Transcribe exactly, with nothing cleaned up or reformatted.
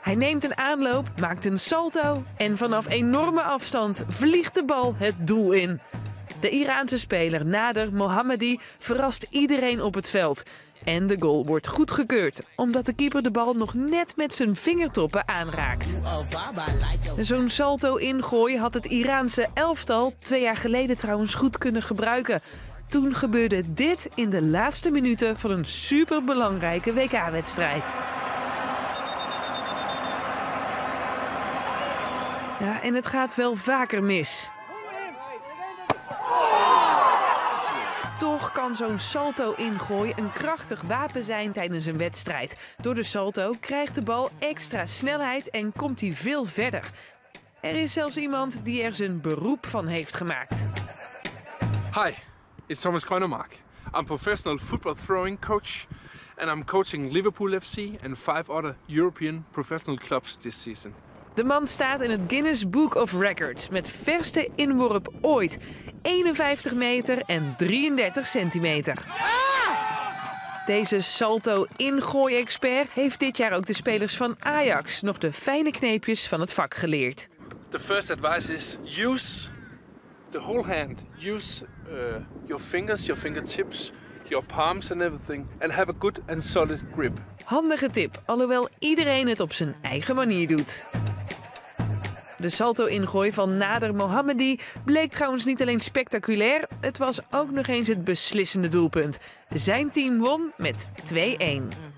Hij neemt een aanloop, maakt een salto en vanaf enorme afstand vliegt de bal het doel in. De Iraanse speler Nader Mohammadi verrast iedereen op het veld. En de goal wordt goedgekeurd, omdat de keeper de bal nog net met zijn vingertoppen aanraakt. Zo'n salto-ingooi had het Iraanse elftal twee jaar geleden trouwens goed kunnen gebruiken. Toen gebeurde dit in de laatste minuten van een superbelangrijke W K-wedstrijd. Ja, en het gaat wel vaker mis. Toch kan zo'n salto-ingooi een krachtig wapen zijn tijdens een wedstrijd. Door de salto krijgt de bal extra snelheid en komt hij veel verder. Er is zelfs iemand die er zijn beroep van heeft gemaakt. Hi, it's Thomas Kreunemark. I'm professional football throwing coach and I'm coaching Liverpool F C and five other European professional clubs this season. De man staat in het Guinness Book of Records met verste inworp ooit. eenenvijftig meter en drieëndertig centimeter. Deze salto-ingooi-expert heeft dit jaar ook de spelers van Ajax nog de fijne kneepjes van het vak geleerd. The first advice is use the whole hand. Use uh, your fingers, your fingertips, your palms and everything. And have a good and solid grip. Handige tip, alhoewel iedereen het op zijn eigen manier doet. De salto-ingooi van Nader Mohammadi bleek trouwens niet alleen spectaculair, het was ook nog eens het beslissende doelpunt. Zijn team won met twee-een.